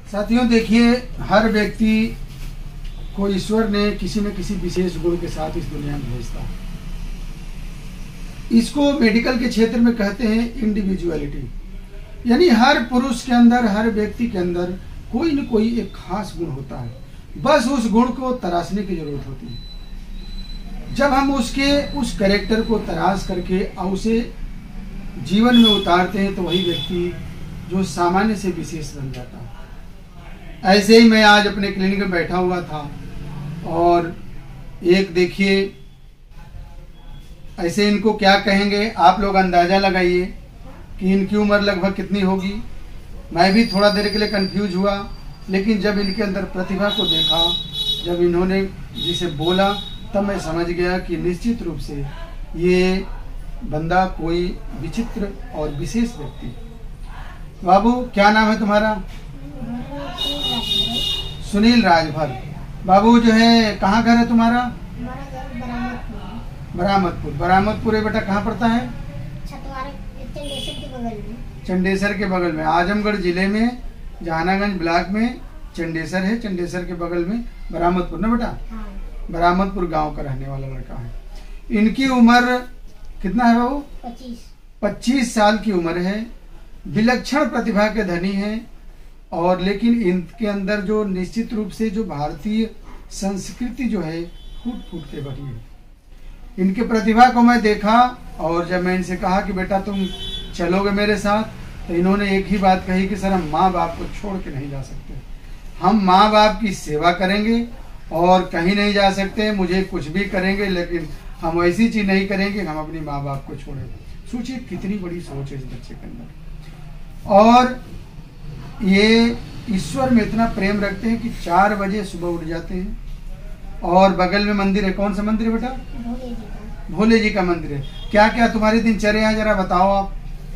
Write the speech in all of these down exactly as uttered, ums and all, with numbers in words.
साथियों देखिए, हर व्यक्ति को ईश्वर ने किसी न किसी विशेष गुण के साथ इस दुनिया में भेजता है। इसको मेडिकल के क्षेत्र में कहते हैं इंडिविजुअलिटी, यानी हर पुरुष के अंदर, हर व्यक्ति के अंदर कोई न कोई एक खास गुण होता है। बस उस गुण को तराशने की जरूरत होती है। जब हम उसके उस कैरेक्टर को तराश करके और उसे जीवन में उतारते हैं तो वही व्यक्ति जो सामान्य से विशेष बन जाता है। ऐसे ही मैं आज अपने क्लिनिक में बैठा हुआ था और एक देखिए, ऐसे इनको क्या कहेंगे आप लोग अंदाजा लगाइए कि इनकी उम्र लगभग कितनी होगी। मैं भी थोड़ा देर के लिए कंफ्यूज हुआ, लेकिन जब इनके अंदर प्रतिभा को देखा, जब इन्होंने जिसे बोला, तब मैं समझ गया कि निश्चित रूप से ये बंदा कोई विचित्र और विशेष व्यक्ति। बाबू क्या नाम है तुम्हारा? सुनील राजभर। बाबू जो है कहाँ घर है तुम्हारा? बरामदपुर। बरामदपुर है बेटा, कहाँ पड़ता है? चंडेसर के बगल में। चंडेसर के बगल में, आजमगढ़ जिले में जहानागंज ब्लॉक में चंडेसर है। चंडेसर के बगल में बरामदपुर ना बेटा? हाँ। बरामदपुर गांव का रहने वाला लड़का है। इनकी उम्र कितना है बाबू? पच्चीस। पच्चीस साल की उम्र है। विलक्षण प्रतिभा के धनी है, और लेकिन इनके अंदर जो निश्चित रूप से जो भारतीय संस्कृति जो है फूट फूट के भरी है। इनके प्रतिभा को मैं देखा, और जब मैं इनसे कहा कि बेटा तुम चलोगे मेरे साथ, तो इन्होंने एक ही बात कही कि सर हम माँ बाप को छोड़ के नहीं जा सकते। हम माँ बाप की सेवा करेंगे और कहीं नहीं जा सकते, मुझे कुछ भी करेंगे, लेकिन हम ऐसी चीज नहीं करेंगे हम अपनी माँ बाप को छोड़ें। सोचिए कितनी बड़ी सोच है इस बच्चे के अंदर। और ये ईश्वर में इतना प्रेम रखते हैं कि चार बजे सुबह उठ जाते हैं, और बगल में मंदिर है। कौन सा मंदिर है बेटा? भोले जी का। भोले जी का मंदिर है। क्या क्या तुम्हारी दिनचर्या है, जरा बताओ आप।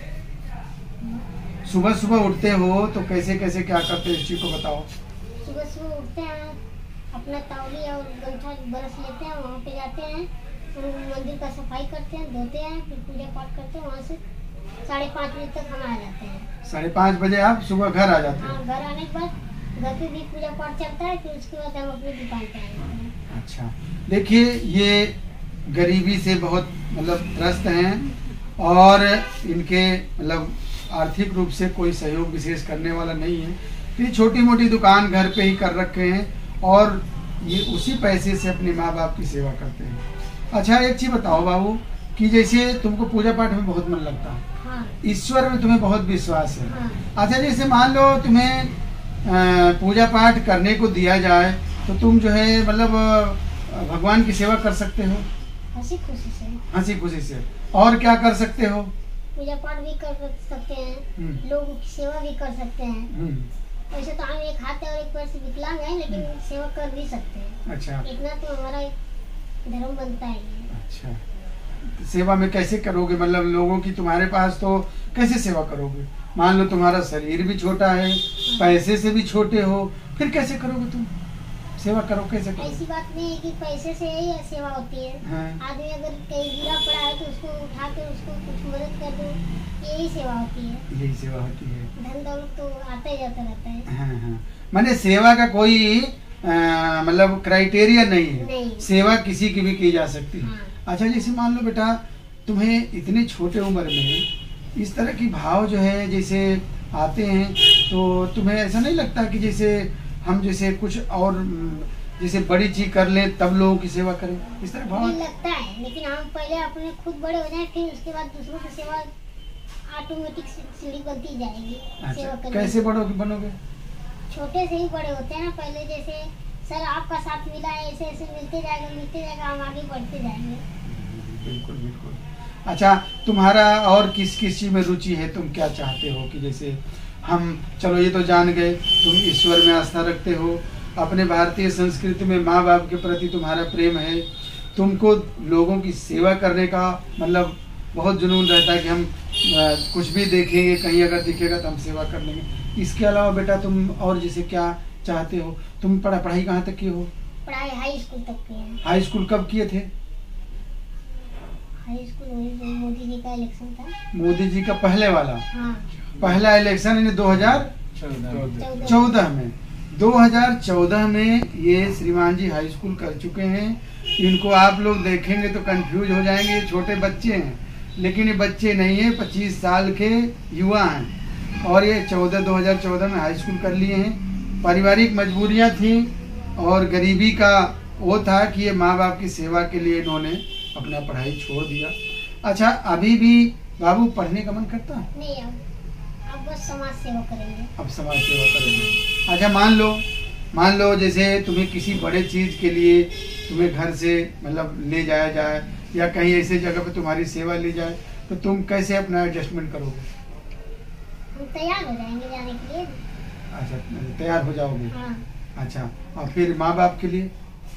सुबह सुबह उठते हो तो कैसे कैसे क्या करते हो, इस चीज को बताओ। सुबह सुबह उठते हैं, अपना तौली और गंठा बरस लेते हैं, वहाँ पे जाते हैं, मंदिर का सफाई करते हैं, धोते हैं, फिर पूजा पाठ करते हैं। वहाँ से साढ़े पाँच बजे तक हम आ जाते हैं। साढ़े पाँच बजे आप सुबह घर आ जाते हैं? हाँ, घर आने के बाद घर पे भी पूजा पाठ चलता है, फिर उसके बाद हम अपनी दुकान पे आ जाते हैं। अच्छा, देखिए ये गरीबी से बहुत मतलब त्रस्त हैं, और इनके मतलब आर्थिक रूप से कोई सहयोग विशेष करने वाला नहीं है। तो ये छोटी मोटी दुकान घर पे ही कर रखे हैं, और ये उसी पैसे से अपने माँ बाप की सेवा करते हैं। अच्छा एक चीज बताओ बाबू, कि जैसे तुमको पूजा पाठ में बहुत मन लगता है, हाँ। ईश्वर में तुम्हें बहुत विश्वास है। हाँ। अच्छा जैसे मान लो तुम्हें पूजा पाठ करने को दिया जाए, तो तुम जो है मतलब भगवान की सेवा कर सकते हो? हंसी खुशी से। हंसी खुशी से। और क्या कर सकते हो? पूजा पाठ भी कर सकते हैं, लोगों की सेवा भी कर सकते हैं। वैसे तो हम एक हाथ और एक पैर से विकलांग हैं, लेकिन सेवा कर भी सकते हैं। अच्छा, इतना तो हमारा धर्म बनता है। अच्छा, सेवा में कैसे करोगे? मतलब लोगों की तुम्हारे पास तो कैसे सेवा करोगे? मान लो तुम्हारा शरीर भी छोटा है, पैसे से भी छोटे हो, फिर कैसे करोगे तुम सेवा? करो कैसे करोगे? ऐसी बात नहीं है कि पैसे से ही सेवा होती है। हाँ। आदमी अगर कहीं गिरा पड़ा है तो उसको उठा के उसको कुछ मदद कर दो, यही सेवा होती है। यही सेवा होती है। धन दौलत तो आता ही जाता रहता है। हाँ हाँ, मैंने सेवा का कोई मतलब क्राइटेरिया नहीं है। नहीं। सेवा किसी की भी की जा सकती है। हाँ। अच्छा जैसे मान लो बेटा तुम्हें इतने छोटे उम्र में इस तरह की भाव जो है जैसे आते हैं, तो तुम्हें ऐसा नहीं लगता कि जैसे हम जैसे कुछ और जैसे बड़ी चीज कर ले तब लोगों की सेवा करें, इस तरह भाव लगता है? लेकिन हम पहले अपने खुद बड़े हो जाए, फिर उसके बाद दूसरों की सेवा ऑटोमेटिक सीढ़ी बनती जाएगी। अच्छा, सेवा कैसे बड़ोगे बनोगे? छोटे से ही बड़े होते हैं ना। पहले जैसे सर आपका साथ मिला है, ऐसे ऐसे मिलते जाएगा मिलते जाएगा, हम आगे बढ़ते जाएंगे। बिल्कुल बिल्कुल। अच्छा तुम्हारा और किस किस चीज में रुचि है? तुम क्या चाहते हो कि जैसे हम, चलो ये तो जान गए तुम ईश्वर में आस्था रखते हो, अपने भारतीय संस्कृति में माँ बाप के प्रति तुम्हारा प्रेम है, तुमको लोगों की सेवा करने का मतलब बहुत जुनून रहता है कि हम आ, कुछ भी देखेंगे, कहीं अगर दिखेगा तो हम सेवा कर लेंगे। इसके अलावा बेटा तुम और जैसे क्या चाहते हो? तुम पढ़ा पढ़ाई कहाँ तक की हो? पढ़ाई हाई स्कूल तक की है। हाई स्कूल कब किए थे? हाई स्कूल मोदी जी का इलेक्शन था। मोदी जी का पहले वाला? हाँ। पहला इलेक्शन दो हजार चौदह चौदह में दो हज़ार चौदह में ये श्रीमान जी हाई स्कूल कर चुके हैं। इनको आप लोग देखेंगे तो कंफ्यूज हो जाएंगे, ये छोटे बच्चे हैं, लेकिन ये बच्चे नहीं है, पच्चीस साल के युवा हैं और ये चौदह दो हज़ार चौदह में हाई स्कूल कर लिए हैं। पारिवारिक मजबूरियां थी और गरीबी का वो था कि ये माँ बाप की सेवा के लिए इन्होंने अपना पढ़ाई छोड़ दिया। अच्छा, अभी भी बाबू पढ़ने का मन करता है? नहीं, अब अब बस समाज सेवा करेंगे। अब समाज सेवा करेंगे। अच्छा, मान लो मान लो जैसे तुम्हें किसी बड़े चीज के लिए तुम्हें घर से मतलब ले जाया जाए या कहीं ऐसे जगह पे तुम्हारी सेवा ली जाए, तो तुम कैसे अपना एडजस्टमेंट करोगे? हम तैयार हो जाएंगे जाने के लिए। अच्छा, तैयार हो जाओगे। हाँ। अच्छा, और फिर माँ बाप के लिए?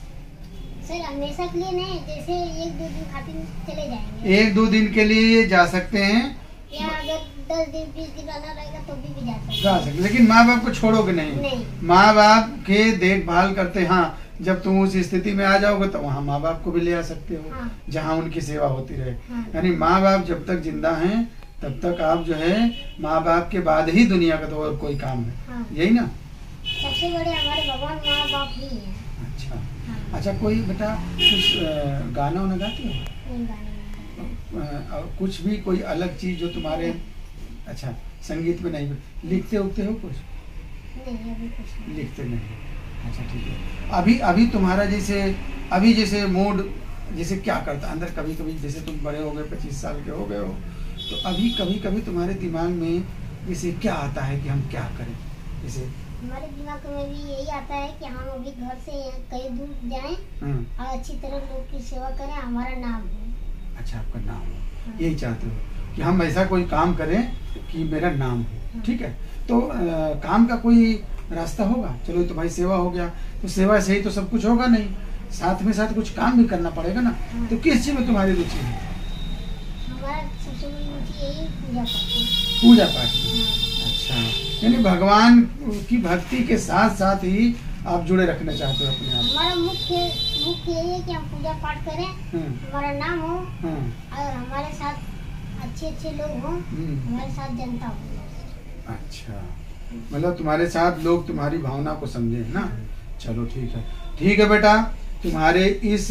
सर हमेशा के लिए नहीं, जैसे एक दो दिन खातिर चले जाएंगे। एक दो दिन के लिए जा सकते हैं या अगर दस दिन बीस दिन रहना रहेगा तो भी, भी जा सकते जा सकते, लेकिन माँ बाप को छोड़ोगे नहीं। नहीं। माँ बाप के देखभाल करते, हाँ जब तुम उस स्थिति में आ जाओगे तो वहाँ माँ बाप को भी ले आ सकते हो। हाँ। जहाँ उनकी सेवा होती रहे। हाँ। यानी माँ बाप जब तक जिंदा हैं तब तक आप जो है माँ बाप के बाद ही दुनिया का तो और कोई काम है। हाँ। यही ना? सबसे बड़े हमारे भगवान माँ बाप ही हैं। अच्छा। हाँ। अच्छा, कोई बेटा कुछ अ, गाना वाना गाती हो? नहीं, गाने नहीं। अ, और कुछ भी कोई अलग चीज जो तुम्हारे, अच्छा संगीत में नहीं, लिखते उगते हो कुछ? नहीं, अभी कुछ नहीं। लिखते नहीं। अच्छा ठीक है। अभी अभी तुम्हारा जैसे अभी जैसे मूड जैसे क्या करता अंदर, कभी कभी जैसे तुम बड़े हो गए, पच्चीस साल के हो गए हो, तो अभी कभी कभी तुम्हारे दिमाग में जैसे क्या आता है कि हम क्या करें? जैसे हमारे दिमाग में भी यही आता है कि हम अभी घर से कहीं दूर जाएं हम्म, और अच्छी तरह लोग की सेवा करें, हमारा नाम हो। अच्छा आपका नाम हो, हाँ। यही चाहते हो कि हम ऐसा कोई काम करें कि मेरा नाम हो। हाँ। ठीक है, तो आ, काम का कोई रास्ता होगा? चलो ये तो भाई सेवा हो गया, तो सेवा से ही तो सब कुछ होगा नहीं, साथ में साथ कुछ काम भी करना पड़ेगा ना। हाँ। तो किस चीज में तुम्हारी रुचि है? हमारा सबसे बड़ी रुचि यही पूजा पाठ है। पूजा पाठ में। हाँ। अच्छा, यानी भगवान की भक्ति के साथ साथ ही आप जुड़े रखना चाहते हो अपने आप? हमारा मुख्य मुख्य यही है कि हम पूजा पाठ करें, हम्म, हमारा नाम हो हाँ, और हमारे साथ अच्छे अच्छे लोग हों, हम्म, हमारे साथ जनता हो। अच्छा, मतलब तुम्हारे साथ लोग तुम्हारी भावना को समझे, है ना? चलो ठीक है, ठीक है बेटा, तुम्हारे इस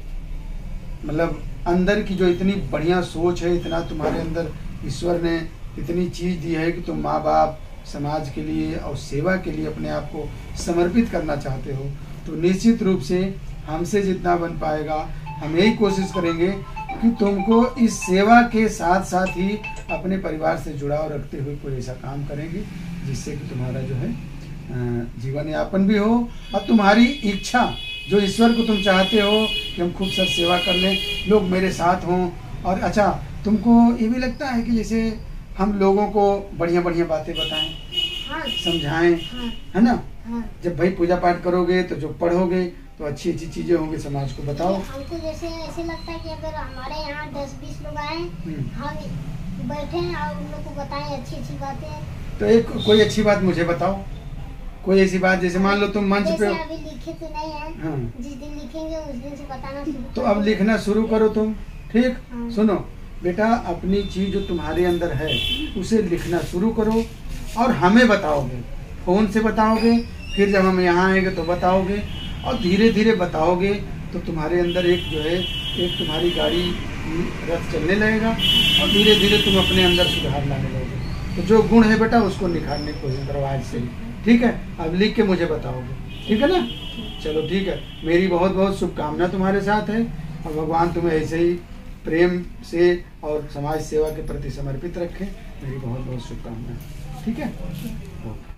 मतलब अंदर की जो इतनी बढ़िया सोच है, इतना तुम्हारे अंदर ईश्वर ने इतनी चीज दी है कि तुम माँ बाप, समाज के लिए और सेवा के लिए अपने आप को समर्पित करना चाहते हो, तो निश्चित रूप से हमसे जितना बन पाएगा हम यही कोशिश करेंगे कि तुमको इस सेवा के साथ साथ ही अपने परिवार से जुड़ाव रखते हुए कोई ऐसा काम करेंगे जिससे कि तुम्हारा जो है अ, जीवन यापन भी हो और तुम्हारी इच्छा जो ईश्वर को तुम चाहते हो कि हम खूब सत सेवा कर लें, लोग मेरे साथ हों। और अच्छा, तुमको ये भी लगता है कि जैसे हम लोगों को बढ़िया बढ़िया बातें बताएं, हाँ। समझाएं, हाँ। है ना? हाँ। जब भाई पूजा पाठ करोगे तो जो पढ़ोगे तो अच्छी अच्छी चीजें होंगी, समाज को बताओ। हमको जैसे ऐसे लगता है कि अगर हमारे यहाँ दस बीस लोग आए, हम्म। हम बैठे और उन लोग को बताएं अच्छी अच्छी बातें। तो एक कोई अच्छी बात मुझे बताओ, कोई ऐसी बात जैसे मान लो तुम मंच पे जैसे हो। अभी लिखे तो नहीं है, हाँ। जिस दिन लिखेंगे उस दिन से बताना शुरू तो कर अब दो। लिखना शुरू करो तुम, ठीक? हाँ। सुनो बेटा, अपनी चीज जो तुम्हारे अंदर है उसे लिखना शुरू करो और हमें बताओगे, फोन से बताओगे, फिर जब हम यहाँ आएंगे तो बताओगे, और धीरे धीरे बताओगे तो तुम्हारे अंदर एक जो है एक तुम्हारी गाड़ी रथ चलने लगेगा और धीरे धीरे तुम अपने अंदर सुधार लाने लगोगे। तो जो गुण है बेटा उसको निखारने की कोशिश करो आज से ही, ठीक है? अब लिख के मुझे बताओगे, ठीक है ना? चलो ठीक है, मेरी बहुत बहुत शुभकामना तुम्हारे साथ है और भगवान तुम्हें ऐसे ही प्रेम से और समाज सेवा के प्रति समर्पित रखें। मेरी बहुत बहुत शुभकामनाएं, ठीक है? ओके।